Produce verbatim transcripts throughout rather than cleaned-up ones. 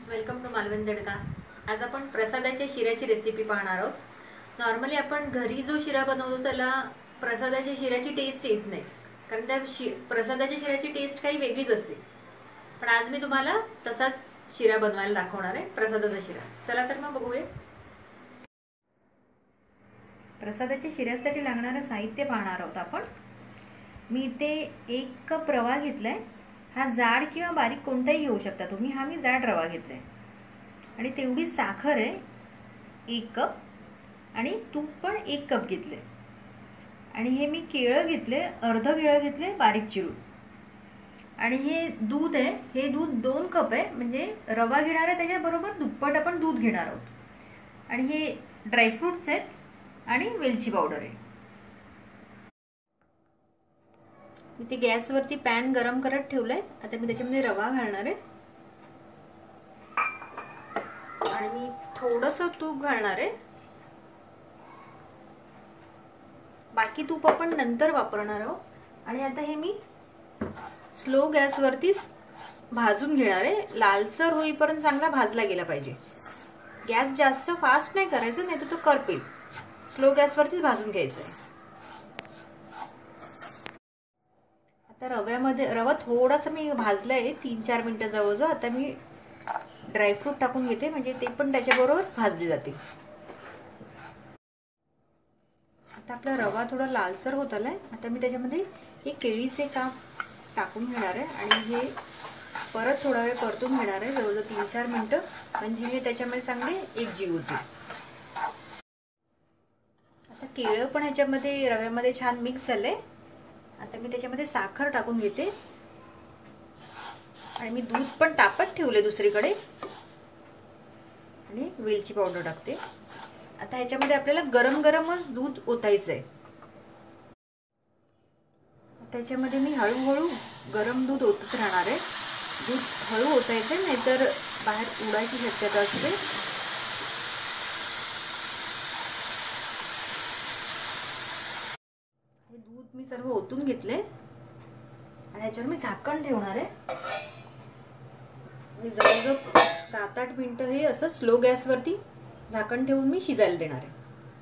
Welcome to Malvan दडका। आज आपण प्रसादाच्या शिऱ्याची recipe पाहणार आहोत। नॉर्मली आपण घरी जो शिरा बनवतो त्याला प्रसादाच्या शिऱ्याची टेस्ट येत नाही, कारण त्या प्रसादाच्या शिऱ्याची टेस्ट काही वेगळीच असते। पण आज मी तुम्हाला तसाच शिरा बनवायला दाखवणार आहे, प्रसादाचा शिरा। चला तर मग बघूया। प्रसादाच्या शिऱ्यासाठी लागणारे साहित्य पाहणार आहोत आपण। मी इथे एक कप रवा घेतलाय। हा जाड किंवा बारीक कोणताही घेऊ शकता तुम्ही। हा मी जाड रवा घेतलाय आणि तेवढी साखर आहे एक कप, आणि तूप पण एक कप घेतले। आणि हे मी केळं घेतले, अर्ध केळं घेतले बारीक चिरून। आणि हे दूध आहे, हे दूध दोन कप आहे, म्हणजे रवा घेणार आहे त्याच्याबरोबर दुप्पट आपण दूध घेणार आहोत। आणि हे ड्रायफ्रुट्स आहेत आणि वेलची पावडर आहे। मी ते गॅसवरती पॅन गरम करत ठेवलंय। आता मी त्याच्यामध्ये रवा घालणार आहे आणि मी थोडंसं तूप घालणार आहे। बाकी तूप आपण नंतर वापरणार आहोत। आणि आता हे मी स्लो गॅसवरतीच भाजून घेणार आहे। लालसर होईपर्यंत चांगला भाजला गेला पाहिजे। गॅस जास्त फास्ट नाही करायचा, नाही तर तो करपेल। स्लो गॅसवरतीच भाजून घ्यायचं आहे। आता रव्यामध्ये रवा थोडासा मी भाजलाय तीन चार मिनिटं जवळजवळ। आता मी ड्रायफ्रूट टाकून घेते, म्हणजे ते पण त्याच्याबरोबर भाजले जातील। आता आपला रवा थोडा लालसर होत आलाय। आता मी त्याच्यामध्ये हे केळीचे काप टाकून घेणार आहे आणि हे परत थोडा वेळ परतून घेणार आहे, जवळजवळ तीन चार मिनिटं, म्हणजे हे त्याच्यामध्ये चांगले एकजीव होतील। आता केळं पण ह्याच्यामध्ये रव्यामध्ये छान मिक्स झाले। आता मी त्याच्यामध्ये साखर टाकून घेते आणि मी दूध पण तापत ठेवले दुसरीकडे, आणि वेलची पावडर टाकते। आता ह्याच्यामध्ये आपल्याला गरम गरमच दूध ओतायचं आहे। त्याच्यामध्ये मी हळूहळू गरम दूध ओतत राहणार आहे। दूध हळू ओतायचं, नाहीतर बाहेर उडायची शक्यता असते। हे दूध मी सर्व ओतून घेतले आणि ह्याच्यावर मी झाकण ठेवणार आहे। आणि जवळजवळ सात आठ मिनिटं हे असं स्लो गॅसवरती झाकण ठेवून मी शिजायला देणार आहे।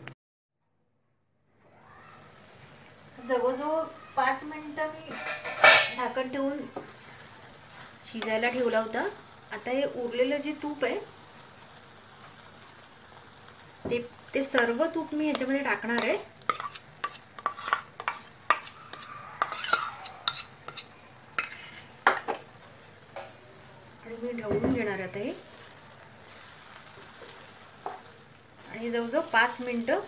जवळजवळ पाच मिनिटं मी झाकण ठेवून शिजायला ठेवला होता। आता हे उरलेलं जे तूप आहे ते ते सर्व तूप मी ह्याच्यामध्ये टाकणार आहे। आणि मी ढवळून घेणार आहे हे। आणि जवळजवळ पाच मिनिटं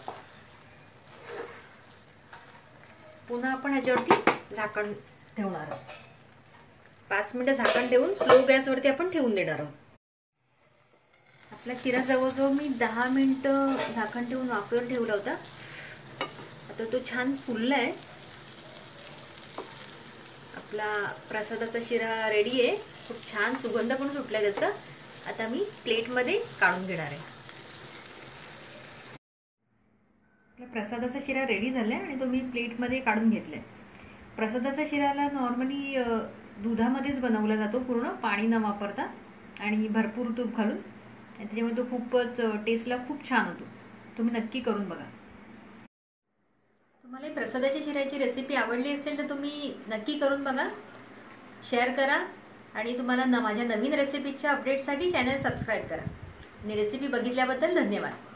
पुन्हा आपण ह्याच्यावरती झाकण ठेवणार आहोत। पाच मिनिटं झाकण ठेवून स्लो गॅसवरती आपण ठेवून देणार आहोत। आपला शिरा जवळजवळ मी दहा मिनिटं झाकण ठेवून वाफेवर ठेवला होता। आता तो छान फुललाय। आपला प्रसादाचा शिरा रेडी आहे। खूप छान सुगंध पण सुटलाय त्याचा। आता मी प्लेटमध्ये काढून घेणार आहे। आपला प्रसादाचा शिरा रेडी झालाय आणि तो मी प्लेटमध्ये काढून घेतलाय। प्रसादाचा शिराला नॉर्मली दुधामध्येच बनवला जातो, पूर्ण पाणी न वापरता आणि भरपूर तूप घालून। त्याच्यामुळे तो खूपच टेस्टला खूप छान होतो। तुम्ही नक्की करून बघा। तुम्हाला प्रसादाच्या शिऱ्याची रेसिपी आवडली असेल तर तुम्ही नक्की करून बघा, शेअर करा आणि तुम्हाला न माझ्या नवीन रेसिपीच्या अपडेटसाठी चॅनल सबस्क्राईब करा। आणि रेसिपी बघितल्याबद्दल धन्यवाद।